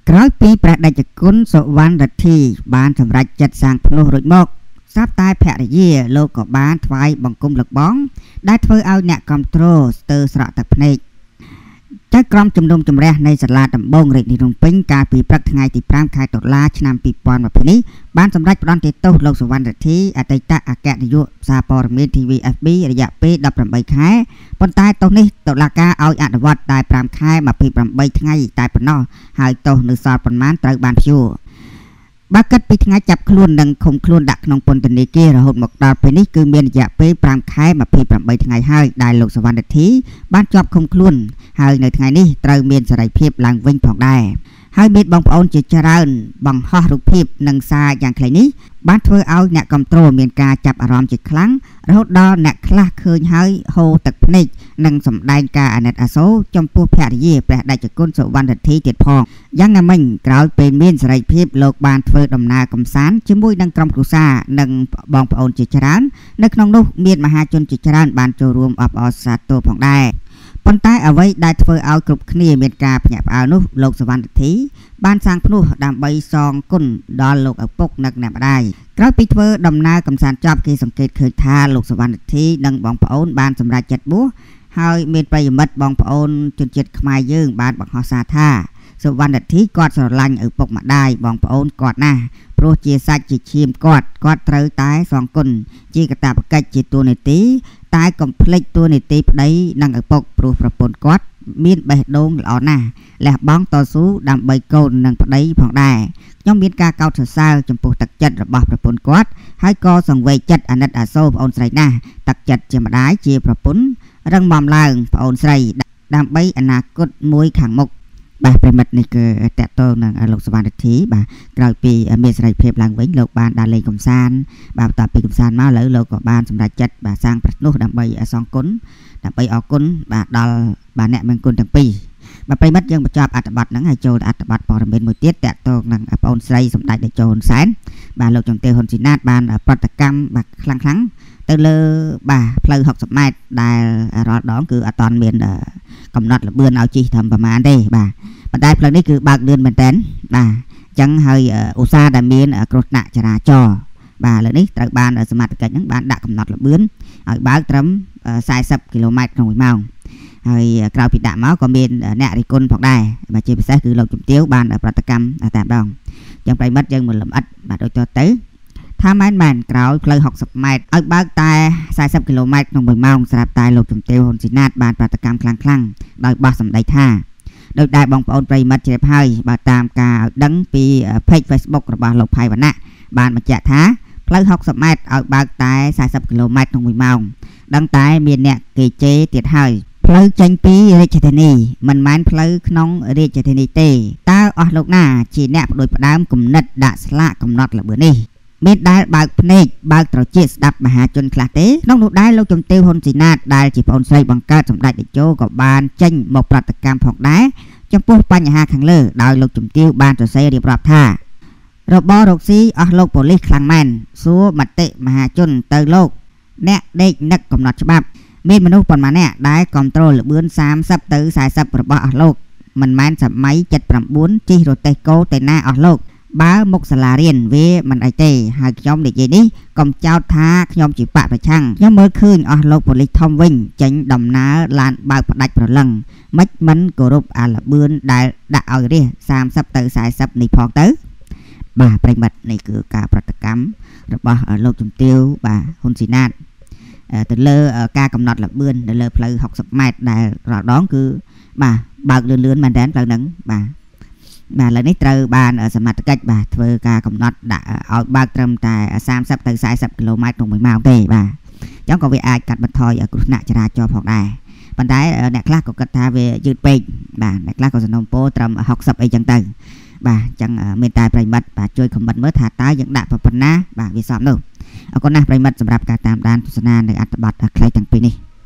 ក្រោយពីព្រះតេជគុណសុវណ្ណរិទ្ធីបានសម្រេចចិត្តសាងភ្នោះរួចមកស្រាប់តែភរិយាលោកក៏បានថ្វាយបង្គំលឹកបងដែលធ្វើឲ្យអ្នកគ្រប់គ្រងស្ទើរស្រក់ទឹកភ្នែកចៅក្រមជំនុំជម្រះនៃសាលាដំបងរាជធានីភ្នំពេញកាលពីព្រឹកថ្ងៃទី5ខែតុលាឆ្នាំ2020នេះបានសម្រេចផ្តន្ទាទោសលោកសុវណ្ណរិទ្ធីអតីតអគ្គនាយកសារព័ត៌មាន TVFB រយៈពេល18ខែប៉ុន្តែទោសនេះតុលាការឲ្យអនុវត្តតែ5ខែ28ថ្ងៃតែប៉ុណ្ណោះហើយទោសនៅសល់ប៉ុន្មានត្រូវបានព្យួរបើគិតពីថ្ងៃចាប់ខ្លួននិងឃុំខ្លួនដាក់ក្នុងពន្ធនាគាររហូតមកដល់ពេលនេះគឺមានរយៈពេល5ខែ28ថ្ងៃហើយដែលលោកសុវណ្ណរិទ្ធីបានជាប់ឃុំខ្លួនហើយនៅថ្ងៃនេះត្រូវមានសេរីភាពឡើងវិញផងដែរហើយមានបងប្អូនជាច្រើនបង្ហោះរូបភាពនិងសារយ៉ាងខ្លីនេះបានធ្វើឲ្យអ្នកគ្រប់គ្រងមានការចាប់អារម្មណ៍ជាខ្លាំងរហូតដល់អ្នកខ្លះឃើញហើយហូរទឹកភ្នែកនិងសម្ដែងការអាណិតអាសូរចំពោះភរិយាព្រះតេជគុណសុវណ្ណរិទ្ធីទៀតផងយ៉ាងណាមិញក្រោយពេលមានសេរីភាពលោកបានធ្វើដំណើរកម្សាន្តជាមួយនឹងក្រុមគ្រួសារនិងបងប្អូនជាច្រើននៅក្នុងនោះមានមហាជនជាច្រើនបានចូលរួមអបអរសាទរផងដែរប៉ុន្តែអ្វីដែលធ្វើឲ្យគ្រប់គ្នាមានការភ្ញាក់ផ្អើលនោះលោកសុវណ្ណរិទ្ធីបានសាងភ្នោះដើម្បីសងគុណដល់លោកឪពុកនិងអ្នកម្ដាយក្រោយពីធ្វើដំណើរកម្សាន្តចប់គេសង្កេតឃើញថាលោកសុវណ្ណរិទ្ធីនិងបងប្អូនបានសម្រេចចិត្តបួសហើយមានប្រិយមិត្តបងប្អូនជនជាតិខ្មែរយើងបានបង្ហោះសារថាសុវណ្ណរិទ្ធីគាត់ស្រឡាញ់ឪពុកម្ដាយបងប្អូនគាត់ណាស់ព្រោះជាសាច់ជាឈាមគាត់ត្រូវតែសងគុណជាកាតព្វកិច្ចជាតួនាទីតែកុំភ្លេចតួនាទីប្តីនិងឪពុកព្រោះប្រពន្ធគាត់មានបេះដូងល្អណាស់លះបង់តស៊ូដើម្បីកូននិងប្តីផងដែរខ្ញុំមានការកោតសរសើរចំពោះទឹកចិត្តរបស់ប្រពន្ធគាត់ហើយក៏សង្វេគចិត្តអាណិតអាសូរប្អូនស្រីណាស់ទឹកចិត្តជាម្ដាយជាប្រពន្ធរឹងមាំឡើងប្អូនស្រីដើម្បីអនាគតមួយខាងមុខបាទប្រិមិត្តនេះគឺតកតងនឹងលោកសុវណ្ណរិទ្ធីបាទក្រោយពីមានសេរីភាពឡើងវិញលោកបានដើរលេងកម្សាន្តបាទបន្ទាប់ពីកម្សាន្តមកឥឡូវលោកក៏បានសម្រេចចិត្តបាទសាងព្រះនោះដើម្បីសងគុណដើម្បីអរគុណបាទដល់បាទអ្នកមានគុណទាំងពីរបាទប្រិមិត្តយើងបញ្ចប់អត្ថបទហ្នឹងហើយចូលអត្ថបទព័ត៌មានមួយទៀតតកតងនឹងប្អូនស្រីសម្ដេចតេជោហ៊ុនសែនបាទលោកជំទាវហ៊ុនស៊ីណាតបានប្រតិកម្មបាទខ្លាំងទៅលើបាទផ្លូវ60ម៉ែត្រដែលរាល់ដងគឺអត់តាន់មានកំណត់ល្បឿនឲ្យជិះត្រឹមប្រមាណទេបាទប៉ុន្តែផ្លូវនេះគឺបើកលឿនមែនតើបាទអញ្ចឹងហើយឧស្សាហ៍ដែលមានគ្រោះថ្នាក់ចរាចរណ៍បាទលើនេះត្រូវបានសមត្ថកិច្ចហ្នឹងបានដាក់កំណត់ល្បឿនឲ្យបើកត្រឹម40គីឡូម៉ែត្រក្នុង1ម៉ោងហើយក្រោយពីដាក់មកក៏មានអ្នករិះគន់ផងដែរបាទជាពិសេសគឺលោកជំទាវបានប្រតិកម្មតែម្ដងអញ្ចឹងប្រិមិត្តយើងមកលម្អិតបាទដូចទៅថាមែនក្រោយផ្លូវ60ម៉ែត្រឲ្យបើកតែ40គីឡូម៉ែត្រក្នុង1ម៉ោងស្រាប់តែលោកជំទាវហ៊ុនស៊ីណាតបានប្រតិកម្មខ្លាំងដោយបោះសម្ដីថាដោយដែលបងប្អូនប្រិមិត្តជ្រាបហើយបាទតាមការឲ្យដឹងពី page Facebook របស់លោកផៃវណ្ណៈបានបញ្ជាក់ថាផ្លូវ60ម៉ែត្រឲ្យបើកតែ40គីឡូម៉ែត្រក្នុង1ម៉ោងដឹងតែមានអ្នកគេជេរទៀតហើយផ្លូវចេញពីរាជធានីមិនមែនផ្លូវក្នុងរាជធានីទេតើអស់លោកណាជាអ្នកបដិផ្ដើមគំនិតដាក់ស្លាកកំណត់ល្បឿននេះមានដែលបើកភ្នែកបើកត្រចៀកស្ដាប់មហាជនខ្លះទេក្នុងនោះដែរលោកជំទាវហ៊ុនស៊ីណាតដែលជាប្អូនស្រីបង្កើតសម្ដេចតេជោក៏បានចេញមកប្រតិកម្មផងដែរចំពោះបញ្ហាខាងលើដោយលោកជំទាវបានសរសេររៀបរាប់ថារបបរកស៊ីអស់លោកប៉ូលីសខ្លាំងមែនសួរមតិមហាជនទៅលោកអ្នកដេកនឹកកំណត់ច្បាប់មានមនុស្សប៉ុន្មានអ្នកដែលគ្រប់គ្រងល្បឿន30ទៅ40របស់អស់លោកមិនមែនសម័យ79ជិះរទេះគោទៅណាអស់លោកបើមុខសាលារៀនវាមិនអីទេហើយខ្ញុំនិយាយនេះកុំចោទថាខ្ញុំជាបកប្រឆាំងខ្ញុំមើលឃើញអស់លោកប៉ូលីសធំវិញចេញដំណើរឡានបើកផ្ដាច់ប្រឡឹងមិនគោរពអាល្បឿនដែលដាក់ឲ្យរះ30ទៅ40នេះផងទៅបាទប្រិមិត្តនេះគឺការប្រតិកម្មរបស់លោកជំទាវបាទហ៊ុនស៊ីណាតទៅលើការកំណត់ល្បឿននៅលើផ្លូវ60ម៉ែត្រដែលរាល់ដងគឺបាទបើកលឿនមែនតើផ្លូវហ្នឹងបាទឥឡូវនេះត្រូវបានសមត្ថកិច្ចបាទធ្វើការកំណត់ដាក់ឲ្យបើកត្រឹមតែ30ទៅ40គីឡូម៉ែត្រក្នុង1ម៉ោងទេបាទអញ្ចឹងក៏វាអាចកាត់បន្ថយគ្រោះថ្នាក់ចរាចរណ៍ផងដែរប៉ុន្តែអ្នកខ្លះក៏គិតថាវាយឺតពេកបាទអ្នកខ្លះក៏សំណូមពរត្រឹម60អីចឹងទៅបាទអញ្ចឹងមានតែប្រិមិត្តបាទជួយខមមិនមើលថាតើយើងដាក់ប៉ុណ្ណាបាទវាសមនោះអរគុណណាស់ប្រិមិត្តសម្រាប់ការតាមដានទស្សនានៅអត្ថបទខ្លីទាំងពីរនេះ